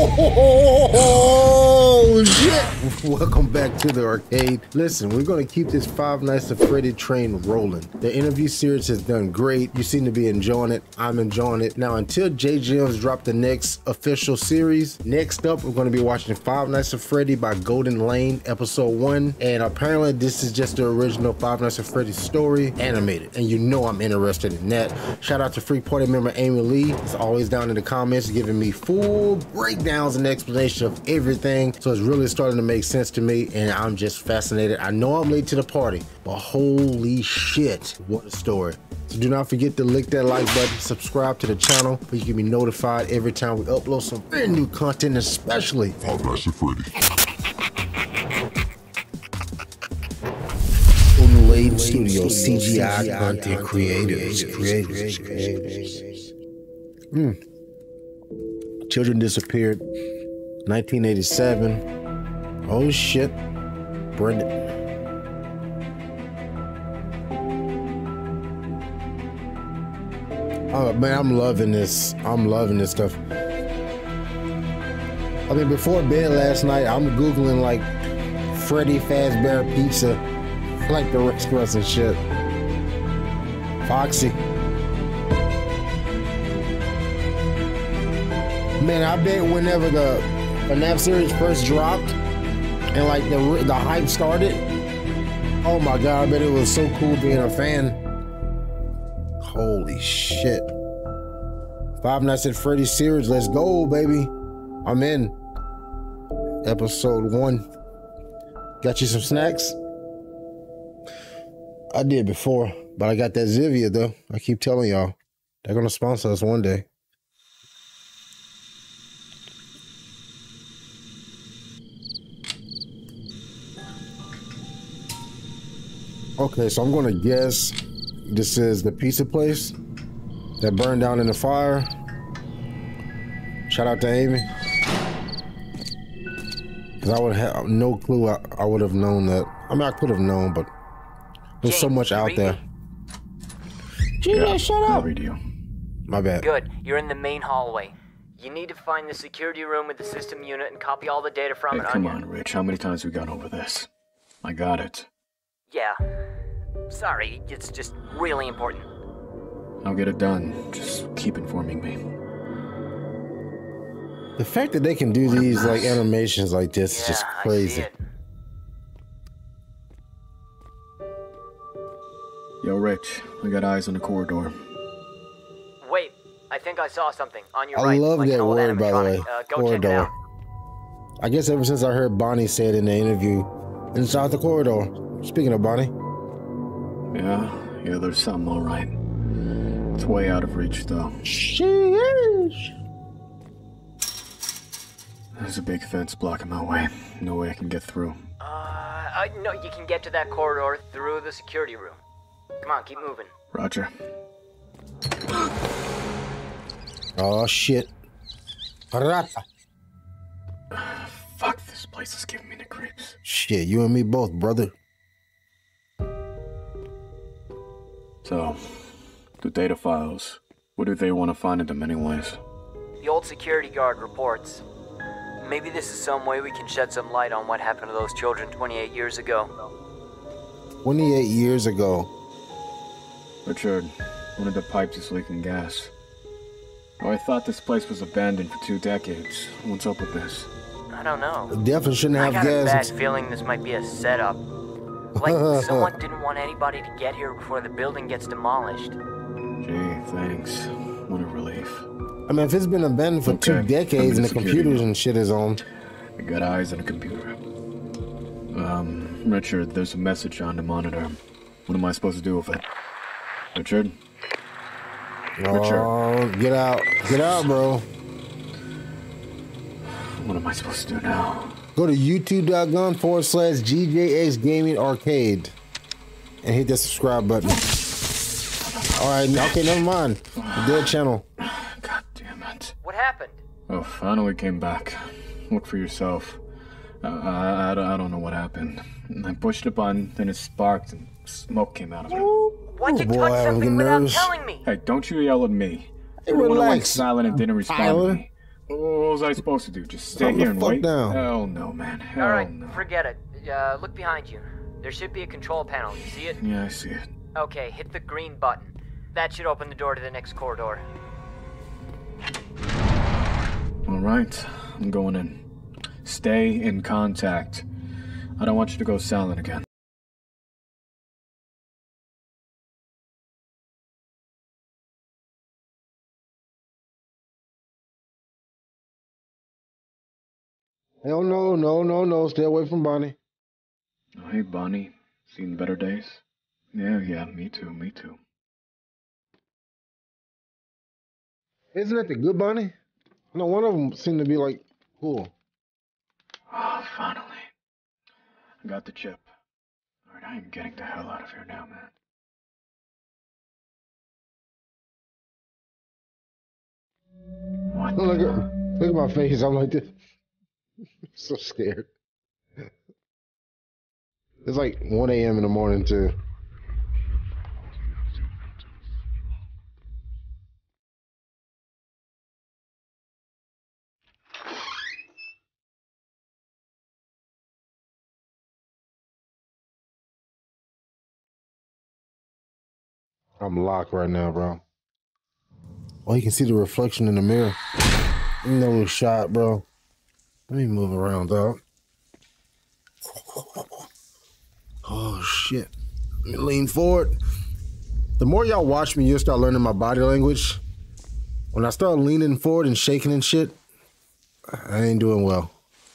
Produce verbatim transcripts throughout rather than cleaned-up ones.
Oh, shit! Welcome back to the arcade. Listen, we're gonna keep this Five Nights at Freddy train rolling. The interview series has done great. You seem to be enjoying it. I'm enjoying it. Now, until J Gems drop the next official series, next up, we're gonna be watching Five Nights at Freddy by Golden Lane, episode one. And apparently, this is just the original Five Nights at Freddy story, animated. And you know I'm interested in that. Shout out to Free Party member Amy Lee. It's always down in the comments giving me full breakdowns and explanation of everything. So it's really starting to make sense to me, and I'm just fascinated. I know I'm late to the party, but holy shit, what a story. So do not forget to lick that like button, subscribe to the channel, so you can be notified every time we upload some brand new content, especially Five Nights at Freddy. Golden Lane Studio, C G I content creators, creators, creators. Mm. Children disappeared, nineteen eighty-seven. Oh shit, Brenda. Oh man, I'm loving this. I'm loving this stuff. I mean, before bed last night, I'm Googling like Freddy Fazbear Pizza, like the restaurants and shit. Foxy. Man, I bet whenever the F NAF series first dropped and like the the hype started, oh my god, I bet it was so cool being a fan. Holy shit. Five Nights at Freddy's series, let's go, baby. I'm in. Episode one. Got you some snacks? I did before, but I got that Zivia though. I keep telling y'all, they're gonna sponsor us one day. Okay, so I'm gonna guess this is the pizza place that burned down in the fire. Shout out to Amy. Cause I would have no clue. I, I would have known that. I mean, I could have known, but there's so much out there. Yeah, shut up. Radio. My bad. Good. You're in the main hallway. You need to find the security room with the system unit and copy all the data from Hey, it. come on, Rich. How many times we gone over this? I got it. Yeah. Sorry, it's just really important. I'll get it done. Just keep informing me. The fact that they can do these like animations like this yeah, is just crazy. I see it. Yo, Rich. I got eyes on the corridor. Wait, I think I saw something on your I right. love like that an old word, by the way. animatronic. Uh, go corridor. check it out. I guess ever since I heard Bonnie say it in the interview, inside the corridor. Speaking of Bonnie. Yeah, yeah, there's something all right. It's way out of reach, though. She is. There's a big fence blocking my way. No way I can get through. Uh, uh, no, you can get to that corridor through the security room. Come on, keep moving. Roger. Oh shit. Rata. Fuck, this place is giving me the creeps. Shit, you and me both, brother. So, the data files. What do they want to find in them anyways? The old security guard reports. Maybe this is some way we can shed some light on what happened to those children twenty-eight years ago. twenty-eight years ago. Richard, one of the pipes is leaking gas. Oh, I thought this place was abandoned for two decades. What's up with this? I don't know. Definitely shouldn't have I got a gas. bad feeling this might be a setup. Like someone didn't want anybody to get here before the building gets demolished. Gee, thanks. What a relief. I mean, if it's been abandoned for Okay, two decades and the computers and shit is on. I got eyes on a computer. Um, Richard, there's a message on the monitor. What am I supposed to do with it? Richard? Richard? Oh, get out. Get out, bro. What am I supposed to do now? Go to youtube.com forward slash GJX Gaming Arcade and hit that subscribe button. Alright, okay, never mind. The dead channel. God damn it. What happened? Oh, finally came back. Look for yourself. Uh, I, I, I don't know what happened. I pushed a button, then it sparked and smoke came out of it. Why'd you Oh, boy, touch I'm something getting without nervous. telling me? Hey, don't you yell at me. Hey, Everyone went relax, silent and didn't respond Tyler. to me. What was I supposed to do? Just stay Calm here the and fuck wait? down. Hell no, man. Hell Alright, no. forget it. Uh, look behind you. There should be a control panel. You see it? Yeah, I see it. Okay, hit the green button. That should open the door to the next corridor. Alright, I'm going in. Stay in contact. I don't want you to go silent again. Hell no, no, no, no. Stay away from Bonnie. Oh, hey, Bonnie. Seen better days? Yeah, yeah, me too, me too. Isn't that the good Bonnie? No, one of them seemed to be like cool. Oh, finally. I got the chip. Alright, I am getting the hell out of here now, man. What? Look at, look at my face. I'm like this. I'm so scared. It's like one A M in the morning, too. I'm locked right now, bro. Oh, you can see the reflection in the mirror. No shot, bro. Let me move around, dog. Oh, shit. Let me lean forward. The more y'all watch me, you'll start learning my body language. When I start leaning forward and shaking and shit, I ain't doing well.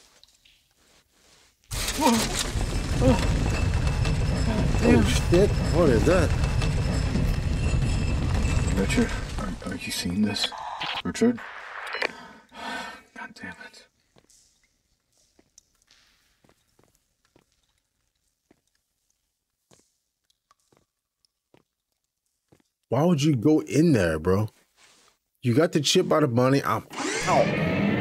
Oh, shit. What is that? Richard, are, are you seeing this? Richard? God damn it. Why would you go in there, bro? You got the chip out of Bonnie. I'm out.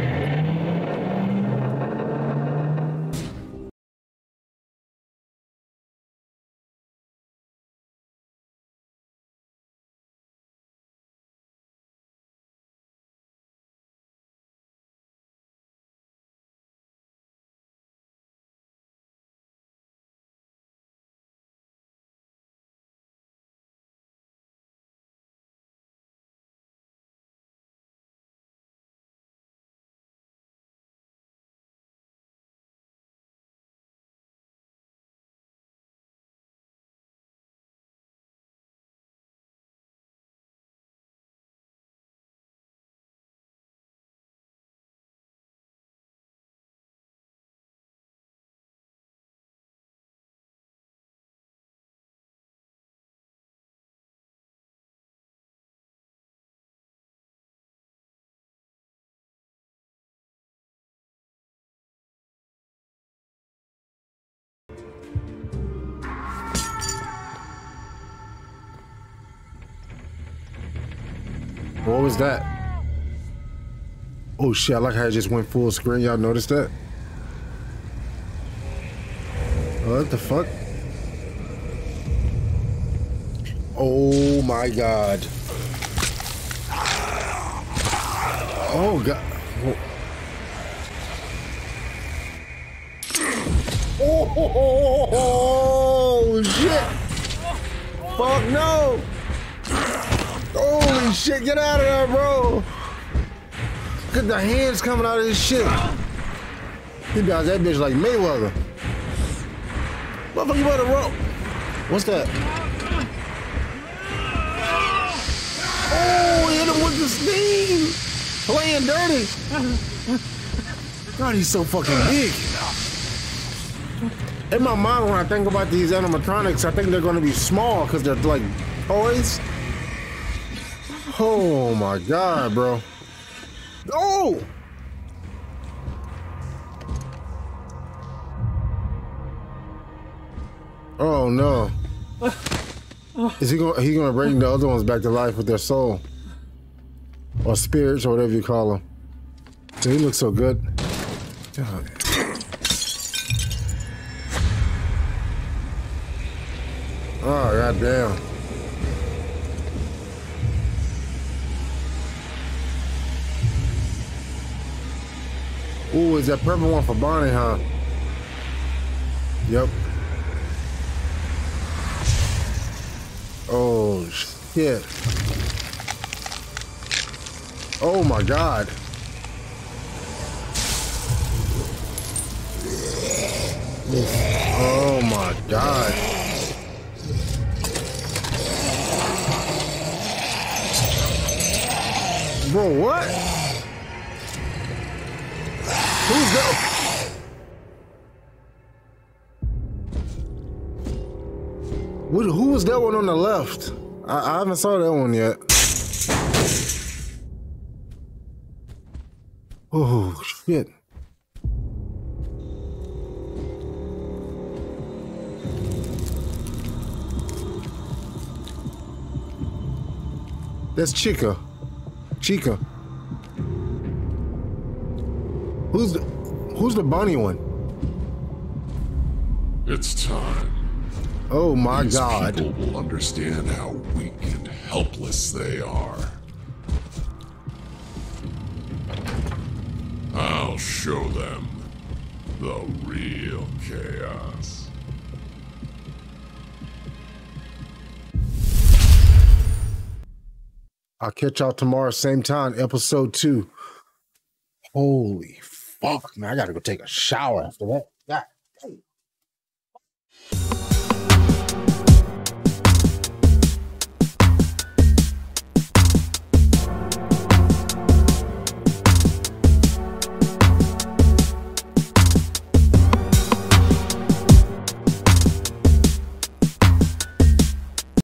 What was that? Oh shit, I like how it just went full screen. Y'all noticed that? What the fuck? Oh my god. Oh god. Oh, oh, oh, oh shit. Fuck no. Holy shit, get out of there, bro. Look at the hands coming out of this shit. He does that bitch like Mayweather. Motherfucker, you better roll. What's that? Oh, hit him with the steam. Playing dirty. God, he's so fucking big. In my mind, when I think about these animatronics, I think they're gonna be small because they're like toys. Oh my god, bro. Oh! Oh no. Is he gonna he gonna bring the other ones back to life with their soul? Or spirits or whatever you call them. Dude, he looks so good. God. Oh goddamn. Ooh, is that purple one for Bonnie, huh? Yep. Oh, shit. Oh, my God. Oh, my God. Bro, what? Who's that? What, who was that one on the left? I, I haven't saw that one yet. Oh, shit. That's Chica. Chica. Who's the, who's the bunny one? It's time. Oh my These God. people will understand how weak and helpless they are. I'll show them the real chaos. I'll catch y'all tomorrow, same time, episode two. Holy fuck, man. I gotta go take a shower after that. God.